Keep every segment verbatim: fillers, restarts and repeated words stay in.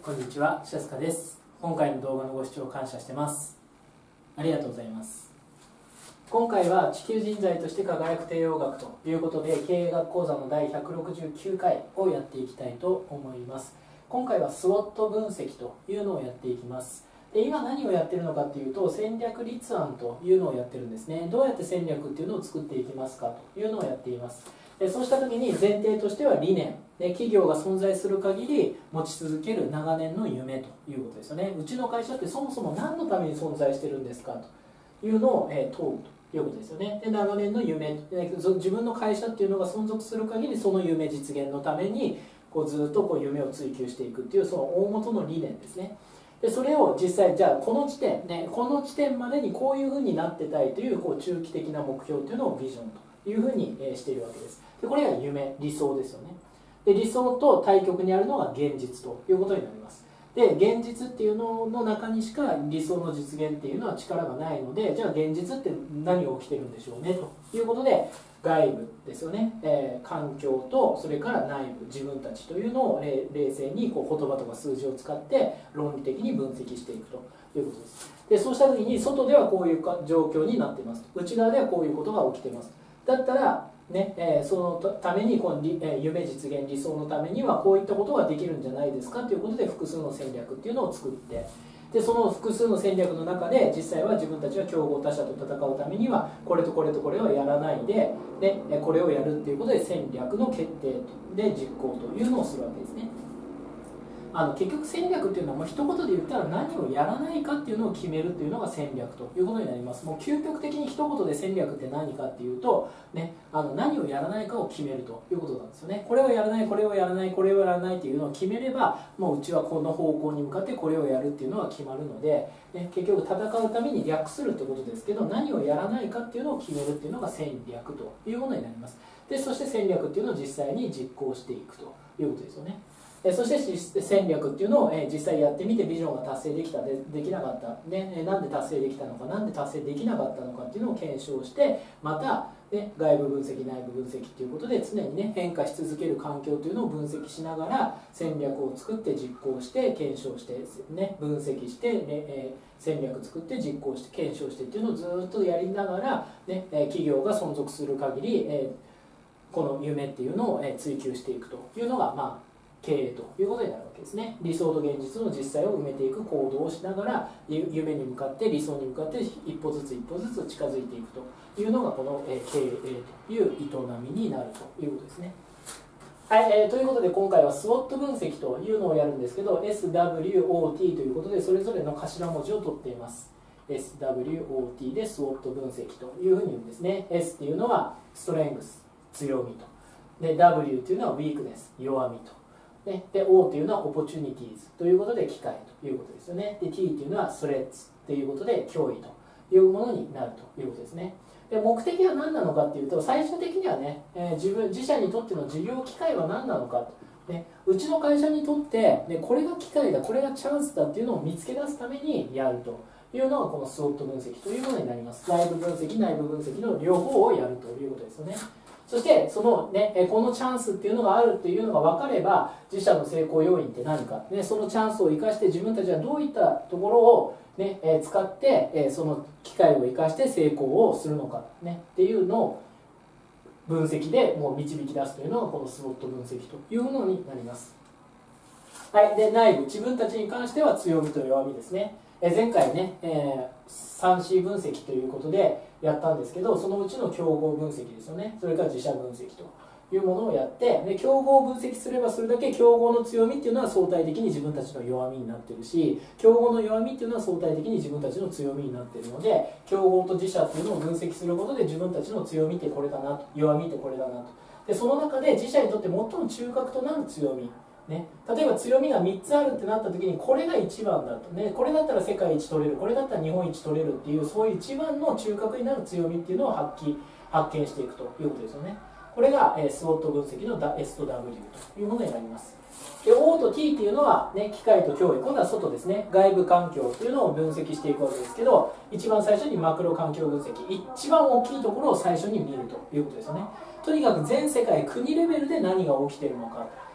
こんにちは、シャスカです。今回の動画のご視聴感謝してます。ありがとうございます。今回は地球人材として輝く帝王学ということで、経営学講座の第ひゃくろくじゅうきゅうかいをやっていきたいと思います。今回はスウォット分析というのをやっていきます。で今何をやってるのかというと、戦略立案というのをやってるんですね。どうやって戦略っていうのを作っていきますかというのをやっています。でそうした時に前提としては理念で、企業が存在する限り持ち続ける長年の夢ということですよね。うちの会社ってそもそも何のために存在してるんですかというのを、えー、問うということですよね。で長年の夢で、自分の会社っていうのが存続する限りその夢実現のためにこうずっとこう夢を追求していくっていうその大元の理念ですね。でそれを実際じゃあこの地点ね、この地点までにこういうふうになってたいという、こう中期的な目標というのをビジョンというふうにしているわけです。でこれが夢、理想ですよね。で理想と対極にあるのが現実ということになります。で現実っていうのの中にしか理想の実現っていうのは力がないので、じゃあ現実って何が起きてるんでしょうねということで、外部ですよね、えー、環境とそれから内部自分たちというのを冷静にこう言葉とか数字を使って論理的に分析していくということです。でそうした時に外ではこういう状況になっています、内側ではこういうことが起きています。だったらねえー、そのためにこの、えー、夢実現理想のためにはこういったことができるんじゃないですかということで、複数の戦略っていうのを作って、でその複数の戦略の中で実際は自分たちは競合他社と戦うためにはこれとこれとこれをやらないで、でこれをやるっていうことで戦略の決定で実行というのをするわけですね。あの結局戦略っていうのはもう一言で言ったら何をやらないかっていうのを決めるっていうのが戦略ということになります。もう究極的に一言で戦略って何かっていうと、ね、あの何をやらないかを決めるということなんですよね。これをやらない、これをやらない、これをやらないっていうのを決めれば、もううちはこの方向に向かってこれをやるっていうのが決まるので、ね、結局戦うために略するってことですけど、何をやらないかっていうのを決めるっていうのが戦略というものになります。でそして戦略っていうのを実際に実行していくということですよね。そして戦略っていうのを実際やってみて、ビジョンが達成できた で, できなかった、ね、なんで達成できたのか、なんで達成できなかったのかっていうのを検証して、また、ね、外部分析内部分析っていうことで常に、ね、変化し続ける環境というのを分析しながら戦略を作って実行して検証して、ね、分析して、ねえー、戦略作って実行して検証してっていうのをずっとやりながら、ね、企業が存続する限り、えー、この夢っていうのを追求していくというのが、まあ経営ということになるわけですね。理想と現実の実際を埋めていく行動をしながら、夢に向かって理想に向かって一歩ずつ一歩ずつ近づいていくというのがこの経営という営みになるということですね。はい、えー、ということで今回はスウォット分析というのをやるんですけど、 エスダブリューオーティー ということでそれぞれの頭文字を取っています。 エスダブリューオーティー でスウォット分析というふうに言うんですね。 S っていうのはストレングス、強みと。で W っていうのはウィークネス、弱みと。で O というのはオポチュニティーズということで機会ということですよね。で T というのはスレッツということで脅威というものになるということですね。で目的は何なのかっていうと、最終的にはね、えー、自分自社にとっての事業機会は何なのかと、ね、うちの会社にとって、ね、これが機会だ、これがチャンスだっていうのを見つけ出すためにやるというのがこのスウォット分析というものになります。外部分析内部分析の両方をやるということですよね。そしてその、ね、このチャンスっていうのがあるっていうのが分かれば、自社の成功要因って何か、ね、そのチャンスを生かして自分たちはどういったところを、ね、使ってその機会を生かして成功をするのか、ね、っていうのを分析でもう導き出すというのがこのスウォット分析というものになります。はい、で内部、自分たちに関しては強みと弱みですね。前回ね、えー、スリーシー 分析ということでやったんですけど、そのうちの競合分析ですよね。それから自社分析というものをやって、で競合を分析すればするだけ競合の強みっていうのは相対的に自分たちの弱みになってるし、競合の弱みっていうのは相対的に自分たちの強みになっているので、競合と自社っていうのを分析することで自分たちの強みってこれだなと、弱みってこれだなと。でその中で自社にとって最も中核となる強み、ね、例えば強みがみっつあるってなった時にこれが一番だと、ね、これだったら世界一取れる、これだったら日本一取れるっていう、そういう一番の中核になる強みっていうのを発揮発見していくということですよね。これが、えー、スウォット分析の S と W というものになります。で O と T っていうのは、ね、機械と脅威、今度は外ですね、外部環境というのを分析していくわけですけど、一番最初にマクロ環境分析、一番大きいところを最初に見るということですよね。とにかく全世界国レベルで何が起きているのか、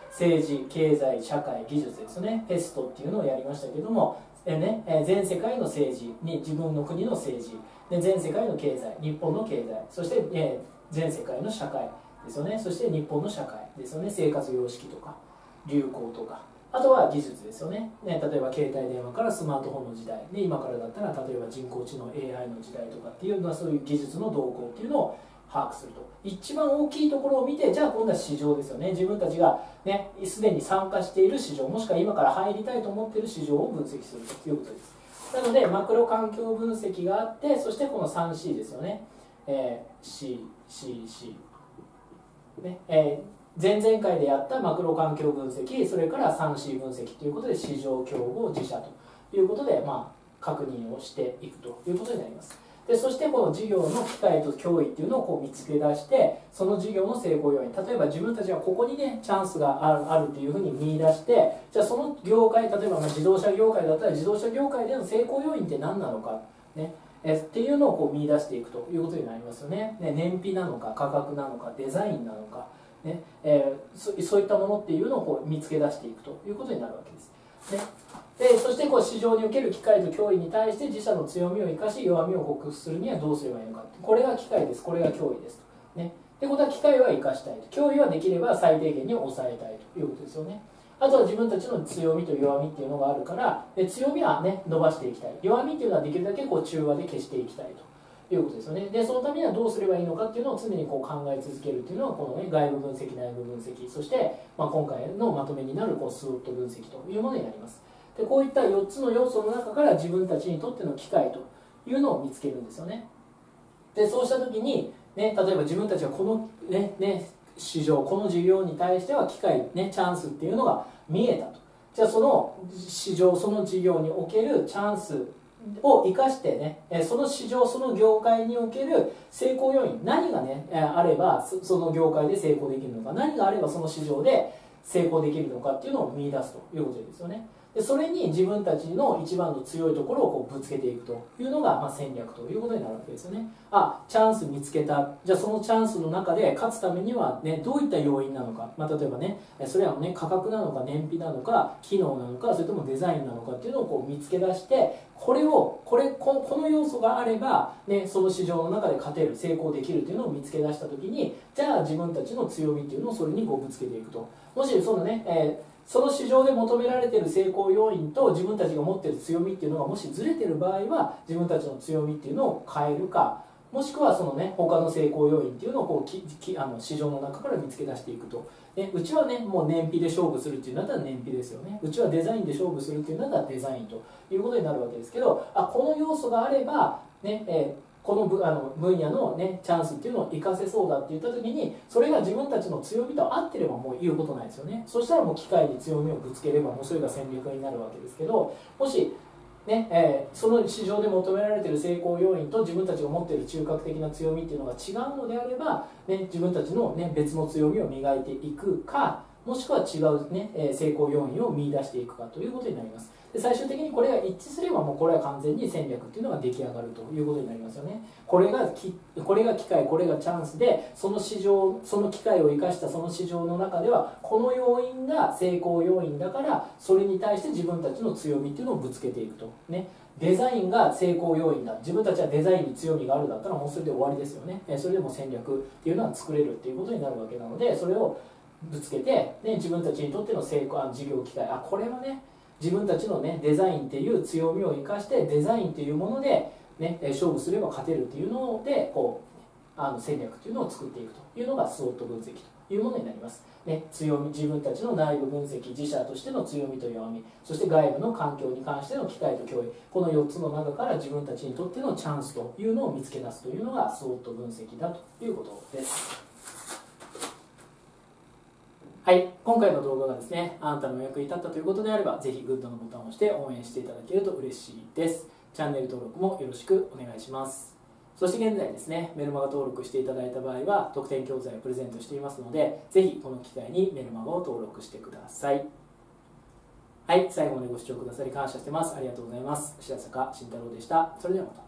政治、経済、社会、技術ですよね。ペストっていうのをやりましたけども、えね、え全世界の政治に自分の国の政治で、全世界の経済、日本の経済、そして、え全世界の社会ですよね。そして日本の社会ですよね。生活様式とか流行とか、あとは技術ですよね。ね、例えば携帯電話からスマートフォンの時代で、今からだったら例えば人工知能 エーアイ の時代とかっていうのは、そういう技術の動向っていうのを把握すると。一番大きいところを見て、じゃあ今度は市場ですよね。自分たちがね、すでに参加している市場、もしくは今から入りたいと思っている市場を分析するということです。なのでマクロ環境分析があって、そしてこの スリーシー ですよね。えー、シーシーシー、ねえー、前々回でやったマクロ環境分析、それから スリーシー 分析ということで、市場競合自社ということで、まあ、確認をしていくということになります。でそしてこの事業の機会と脅威っていうのをこう見つけ出して、その事業の成功要因、例えば自分たちはここにねチャンスがあるあるっていうふうに見出して、じゃあその業界、例えばまあ自動車業界だったら自動車業界での成功要因って何なのか、ね、えっていうのをこう見出していくということになりますよね。ね、燃費なのか価格なのかデザインなのか、ねえー、そ, そういったものっていうのをこう見つけ出していくということになるわけです。ねでそしてこう市場における機会と脅威に対して自社の強みを生かし弱みを克服するにはどうすればいいのか、これが機会です、これが脅威ですと。ね、ってことは機会は生かしたいと、脅威はできれば最低限に抑えたいということですよね。あとは自分たちの強みと弱みっていうのがあるから、で強みはね伸ばしていきたい、弱みっていうのはできるだけこう中和で消していきたいということですよね。でそのためにはどうすればいいのかっていうのを常にこう考え続けるっていうのは、この、ね、外部分析内部分析、そして、まあ、今回のまとめになるこうスウォット分析というものになります。でこういったよっつの要素の中から自分たちにとっての機会というのを見つけるんですよね。でそうした時に、ね、例えば自分たちはこの、ねね、市場、この事業に対しては機会、ね、チャンスっていうのが見えたと。じゃあその市場、その事業におけるチャンスを生かしてね、その市場、その業界における成功要因、何がねあればその業界で成功できるのか、何があればその市場で成功できるのかっていうのを見出すということですよね。でそれに自分たちの一番の強いところをこうぶつけていくというのが、まあ、戦略ということになるわけですよね。あ、チャンス見つけた。じゃあそのチャンスの中で勝つためには、ね、どういった要因なのか、まあ、例えばねそれはね価格なのか燃費なのか機能なのか、それともデザインなのかっていうのをこう見つけ出して、これをこれここの要素があれば、ね、その市場の中で勝てる、成功できるというのを見つけ出した時に、じゃあ自分たちの強みっていうのをそれにこうぶつけていくと。もしそのね、えーその市場で求められている成功要因と自分たちが持っている強みっていうのがもしずれている場合は、自分たちの強みっていうのを変えるか、もしくはそのね他の成功要因っていうのをこうききあの市場の中から見つけ出していくと。ね、うちはねもう燃費で勝負するっていうんだったら燃費ですよね。うちはデザインで勝負するっていうんだったらデザインということになるわけですけど、あこの要素があればね、えーこの分あの分野の、ね、チャンスっていうのを活かせそうだって言った時に、それが自分たちの強みと合ってればもう言うことないですよね。そしたらもう機械に強みをぶつければもうそれが戦略になるわけですけど、もし、ねえー、その市場で求められている成功要因と自分たちが持っている中核的な強みっていうのが違うのであれば、ね、自分たちの、ね、別の強みを磨いていくか、もしくは違う、ね、成功要因を見出していくかということになります。で最終的にこれが一致すればもうこれは完全に戦略っていうのが出来上がるということになりますよね。これがきこれが機会、これがチャンスで、その市場、その機会を生かしたその市場の中ではこの要因が成功要因だから、それに対して自分たちの強みっていうのをぶつけていくと。ね、デザインが成功要因だ、自分たちはデザインに強みがあるだったらもうそれで終わりですよね。それでも戦略っていうのは作れるっていうことになるわけなので、それをぶつけて、ね、自分たちにとっての成功、あ事業機会、あこれはね自分たちの、ね、デザインっていう強みを生かしてデザインっていうもので、ね、勝負すれば勝てるっていうのでこうあの戦略っていうのを作っていくというのがスウォット分析というものになります、ね、強み、自分たちの内部分析、自社としての強みと弱み、そして外部の環境に関しての機会と脅威、このよっつの中から自分たちにとってのチャンスというのを見つけ出すというのがスウォット分析だということです。はい、今回の動画がですね、あなたのお役に立ったということであれば、ぜひグッドのボタンを押して応援していただけると嬉しいです。チャンネル登録もよろしくお願いします。そして現在ですね、メルマガ登録していただいた場合は、特典教材をプレゼントしていますので、ぜひこの機会にメルマガを登録してください。はい、最後までご視聴くださり感謝してます。ありがとうございます。白坂慎太郎でした。それではまた。